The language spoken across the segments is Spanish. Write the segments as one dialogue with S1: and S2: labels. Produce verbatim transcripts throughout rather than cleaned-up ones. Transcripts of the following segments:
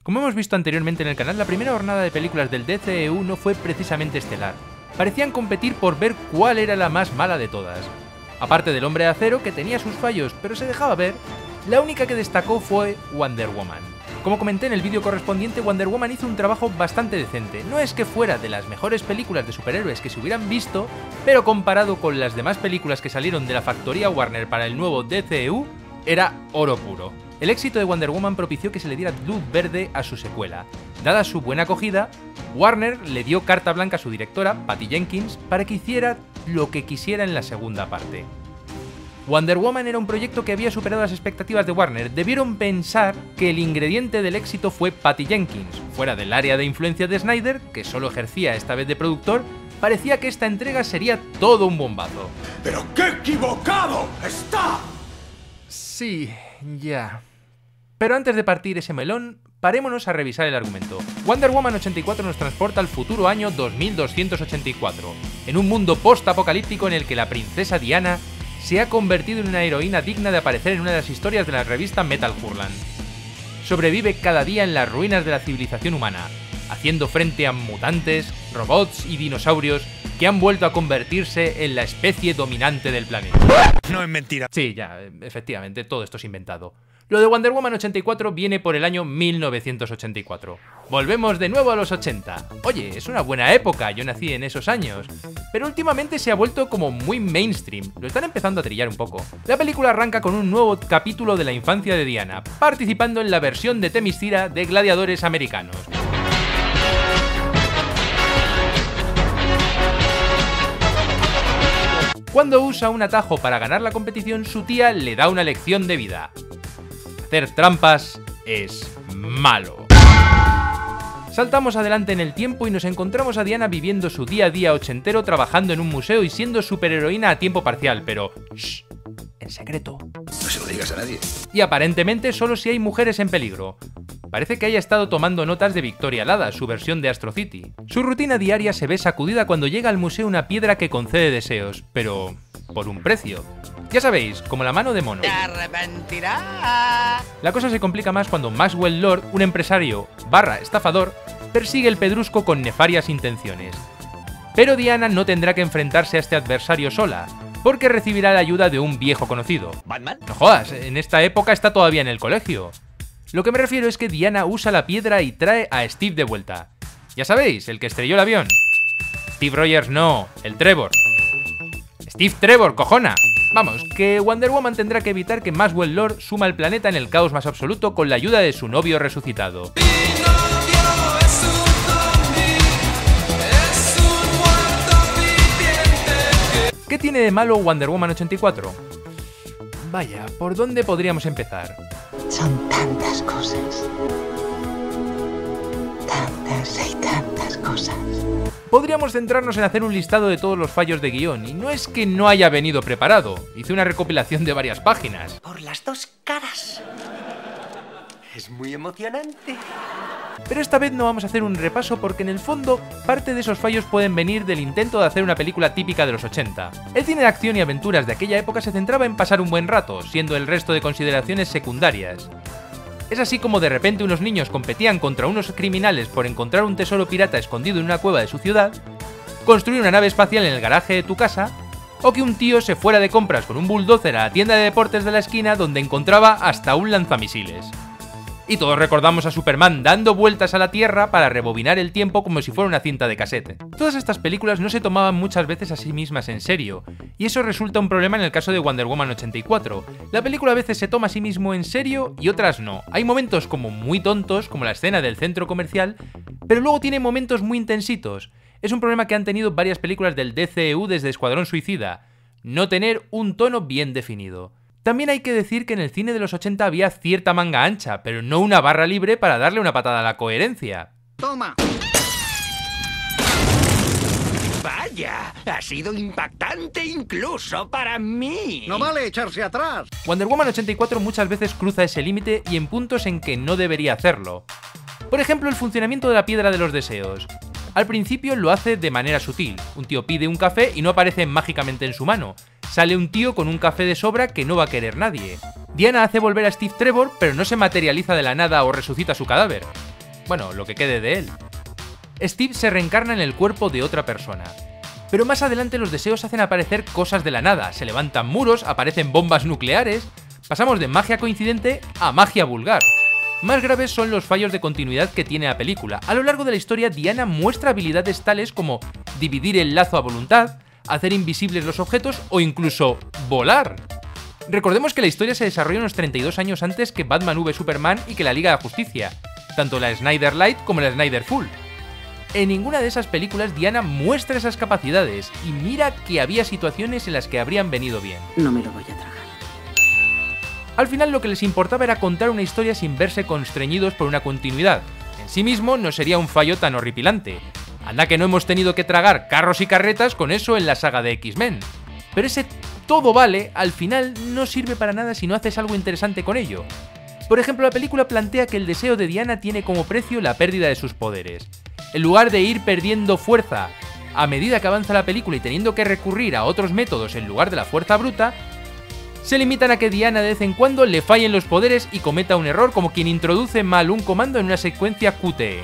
S1: Como hemos visto anteriormente en el canal, la primera jornada de películas del D C E U no fue precisamente estelar. Parecían competir por ver cuál era la más mala de todas. Aparte del Hombre de Acero, que tenía sus fallos, pero se dejaba ver, la única que destacó fue Wonder Woman. Como comenté en el vídeo correspondiente, Wonder Woman hizo un trabajo bastante decente. No es que fuera de las mejores películas de superhéroes que se hubieran visto, pero comparado con las demás películas que salieron de la factoría Warner para el nuevo D C E U, era oro puro. El éxito de Wonder Woman propició que se le diera luz verde a su secuela. Dada su buena acogida, Warner le dio carta blanca a su directora, Patty Jenkins, para que hiciera lo que quisiera en la segunda parte. Wonder Woman era un proyecto que había superado las expectativas de Warner. Debieron pensar que el ingrediente del éxito fue Patty Jenkins. Fuera del área de influencia de Snyder, que solo ejercía esta vez de productor, parecía que esta entrega sería todo un bombazo.
S2: ¡Pero qué equivocado está!
S1: Sí, ya. Pero antes de partir ese melón, parémonos a revisar el argumento. Wonder Woman ochenta y cuatro nos transporta al futuro año dos mil doscientos ochenta y cuatro, en un mundo post-apocalíptico en el que la princesa Diana se ha convertido en una heroína digna de aparecer en una de las historias de la revista Metal Hurlant. Sobrevive cada día en las ruinas de la civilización humana, haciendo frente a mutantes, robots y dinosaurios que han vuelto a convertirse en la especie dominante del planeta.
S2: No es mentira.
S1: Sí, ya, efectivamente, todo esto es inventado. Lo de Wonder Woman ochenta y cuatro viene por el año mil novecientos ochenta y cuatro. Volvemos de nuevo a los ochenta. Oye, es una buena época, yo nací en esos años. Pero últimamente se ha vuelto como muy mainstream, lo están empezando a trillar un poco. La película arranca con un nuevo capítulo de la infancia de Diana, participando en la versión de Themyscira de Gladiadores Americanos. Cuando usa un atajo para ganar la competición, su tía le da una lección de vida. Hacer trampas es malo. Saltamos adelante en el tiempo y nos encontramos a Diana viviendo su día a día ochentero, trabajando en un museo y siendo superheroína a tiempo parcial, pero shh, en secreto.
S2: No se lo digas a nadie.
S1: Y aparentemente solo si hay mujeres en peligro. Parece que haya estado tomando notas de Victoria Lada, su versión de Astro City. Su rutina diaria se ve sacudida cuando llega al museo una piedra que concede deseos, pero por un precio. Ya sabéis, como la mano de mono.
S3: ¡Te arrepentirás!
S1: La cosa se complica más cuando Maxwell Lord, un empresario barra estafador, persigue el pedrusco con nefarias intenciones. Pero Diana no tendrá que enfrentarse a este adversario sola, porque recibirá la ayuda de un viejo conocido.
S3: ¿Batman?
S1: No jodas, en esta época está todavía en el colegio. Lo que me refiero es que Diana usa la piedra y trae a Steve de vuelta. Ya sabéis, el que estrelló el avión. Steve Rogers no, el Trevor. Steve Trevor, cojona. Vamos, que Wonder Woman tendrá que evitar que Maxwell Lord suma el planeta en el caos más absoluto con la ayuda de su novio resucitado. ¿Qué tiene de malo Wonder Woman ochenta y cuatro? Vaya, ¿por dónde podríamos empezar?
S4: Son tantas cosas. Tantas y tantas cosas.
S1: Podríamos centrarnos en hacer un listado de todos los fallos de guión, y no es que no haya venido preparado, hice una recopilación de varias páginas.
S3: Por las dos caras. Es muy emocionante.
S1: Pero esta vez no vamos a hacer un repaso porque en el fondo parte de esos fallos pueden venir del intento de hacer una película típica de los ochenta. El cine de acción y aventuras de aquella época se centraba en pasar un buen rato, siendo el resto de consideraciones secundarias. Es así como de repente unos niños competían contra unos criminales por encontrar un tesoro pirata escondido en una cueva de su ciudad, construir una nave espacial en el garaje de tu casa, o que un tío se fuera de compras con un bulldozer a la tienda de deportes de la esquina donde encontraba hasta un lanzamisiles. Y todos recordamos a Superman dando vueltas a la Tierra para rebobinar el tiempo como si fuera una cinta de casete. Todas estas películas no se tomaban muchas veces a sí mismas en serio, y eso resulta un problema en el caso de Wonder Woman ochenta y cuatro. La película a veces se toma a sí mismo en serio y otras no. Hay momentos como muy tontos, como la escena del centro comercial, pero luego tiene momentos muy intensitos. Es un problema que han tenido varias películas del D C E U desde Escuadrón Suicida, no tener un tono bien definido. También hay que decir que en el cine de los ochenta había cierta manga ancha, pero no una barra libre para darle una patada a la coherencia.
S3: ¡Toma! ¡Vaya! Ha sido impactante incluso para mí.
S5: No vale echarse atrás.
S1: Wonder Woman ochenta y cuatro muchas veces cruza ese límite y en puntos en que no debería hacerlo. Por ejemplo, el funcionamiento de la piedra de los deseos. Al principio lo hace de manera sutil. Un tío pide un café y no aparece mágicamente en su mano. Sale un tío con un café de sobra que no va a querer nadie. Diana hace volver a Steve Trevor, pero no se materializa de la nada o resucita su cadáver. bueno, lo que quede de él. Steve se reencarna en el cuerpo de otra persona. Pero más adelante los deseos hacen aparecer cosas de la nada, se levantan muros, aparecen bombas nucleares, pasamos de magia coincidente a magia vulgar. Más graves son los fallos de continuidad que tiene la película. A lo largo de la historia, Diana muestra habilidades tales como dividir el lazo a voluntad, hacer invisibles los objetos o incluso volar. Recordemos que la historia se desarrolla unos treinta y dos años antes que Batman v Superman y que la Liga de la Justicia, tanto la Snyder Light como la Snyder Full. En ninguna de esas películas Diana muestra esas capacidades, y mira que había situaciones en las que habrían venido bien.
S5: No me lo voy a tragar.
S1: Al final lo que les importaba era contar una historia sin verse constreñidos por una continuidad. En sí mismo no sería un fallo tan horripilante. Anda que no hemos tenido que tragar carros y carretas con eso en la saga de X-Men. Pero ese todo vale, al final no sirve para nada si no haces algo interesante con ello. Por ejemplo, la película plantea que el deseo de Diana tiene como precio la pérdida de sus poderes. En lugar de ir perdiendo fuerza a medida que avanza la película y teniendo que recurrir a otros métodos en lugar de la fuerza bruta, se limitan a que Diana de vez en cuando le fallen los poderes y cometa un error como quien introduce mal un comando en una secuencia Q T E.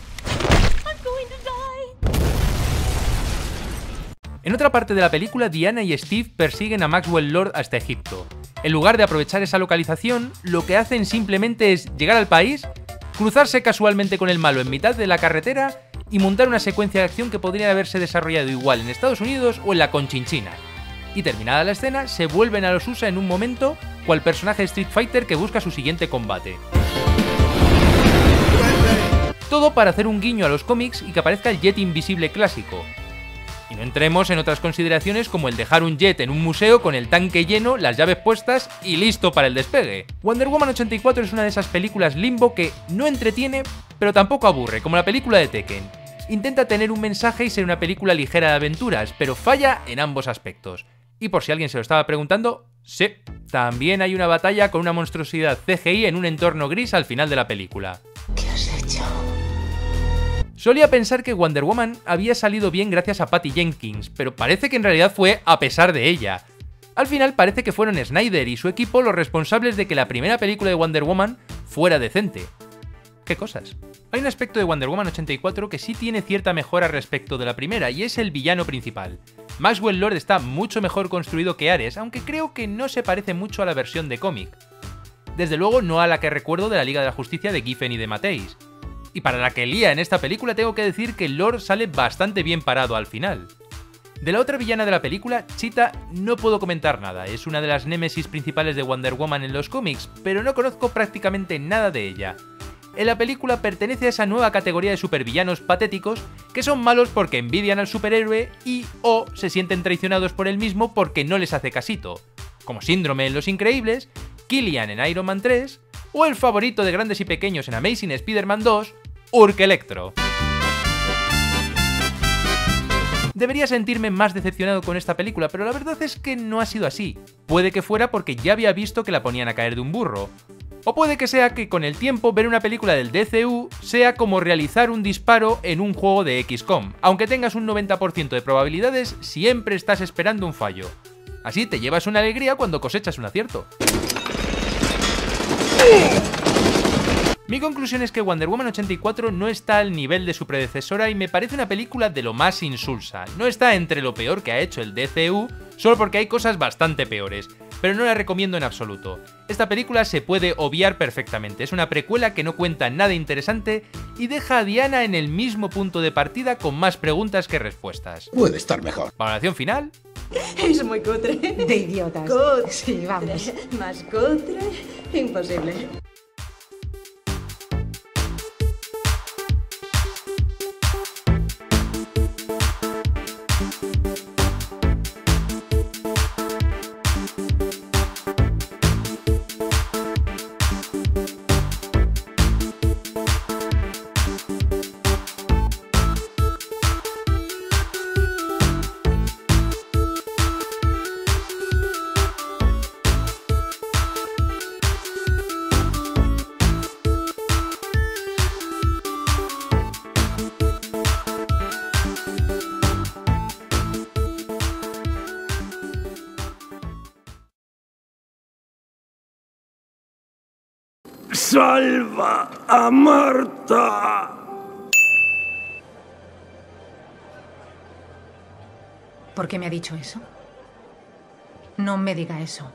S1: En otra parte de la película, Diana y Steve persiguen a Maxwell Lord hasta Egipto. En lugar de aprovechar esa localización, lo que hacen simplemente es llegar al país, cruzarse casualmente con el malo en mitad de la carretera y montar una secuencia de acción que podría haberse desarrollado igual en Estados Unidos o en la Conchinchina. Y terminada la escena, se vuelven a los U S A en un momento, cual personaje de Street Fighter que busca su siguiente combate. Todo para hacer un guiño a los cómics y que aparezca el jet invisible clásico. Y no entremos en otras consideraciones como el dejar un jet en un museo con el tanque lleno, las llaves puestas y listo para el despegue. Wonder Woman ochenta y cuatro es una de esas películas limbo que no entretiene, pero tampoco aburre, como la película de Tekken. Intenta tener un mensaje y ser una película ligera de aventuras, pero falla en ambos aspectos. Y por si alguien se lo estaba preguntando, sí, también hay una batalla con una monstruosidad C G I en un entorno gris al final de la película.
S4: ¿Qué has hecho?
S1: Solía pensar que Wonder Woman había salido bien gracias a Patty Jenkins, pero parece que en realidad fue a pesar de ella. Al final parece que fueron Snyder y su equipo los responsables de que la primera película de Wonder Woman fuera decente. ¿Qué cosas? Hay un aspecto de Wonder Woman ochenta y cuatro que sí tiene cierta mejora respecto de la primera, y es el villano principal. Maxwell Lord está mucho mejor construido que Ares, aunque creo que no se parece mucho a la versión de cómic. Desde luego no a la que recuerdo de la Liga de la Justicia de Giffen y de Matthijs. Y para la que lía en esta película tengo que decir que Lord sale bastante bien parado al final. De la otra villana de la película, Cheetah, no puedo comentar nada, es una de las némesis principales de Wonder Woman en los cómics, pero no conozco prácticamente nada de ella. En la película pertenece a esa nueva categoría de supervillanos patéticos que son malos porque envidian al superhéroe y o se sienten traicionados por él mismo porque no les hace casito, como Síndrome en Los Increíbles, Killian en Iron Man tres o el favorito de grandes y pequeños en Amazing Spider-Man dos, Urk Electro. Debería sentirme más decepcionado con esta película, pero la verdad es que no ha sido así. Puede que fuera porque ya había visto que la ponían a caer de un burro. O puede que sea que con el tiempo ver una película del D C U sea como realizar un disparo en un juego de X COM. Aunque tengas un noventa por ciento de probabilidades, siempre estás esperando un fallo. Así te llevas una alegría cuando cosechas un acierto. Mi conclusión es que Wonder Woman ochenta y cuatro no está al nivel de su predecesora y me parece una película de lo más insulsa. No está entre lo peor que ha hecho el D C U, solo porque hay cosas bastante peores, pero no la recomiendo en absoluto. Esta película se puede obviar perfectamente, es una precuela que no cuenta nada interesante y deja a Diana en el mismo punto de partida con más preguntas que respuestas.
S2: Puede estar mejor.
S1: Valoración final.
S5: Es muy cutre.
S4: De idiotas.
S5: Cutre.
S4: Sí, vamos.
S5: Más cutre. Imposible.
S6: ¡Salva a Marta!
S7: ¿Por qué me ha dicho eso? No me diga eso.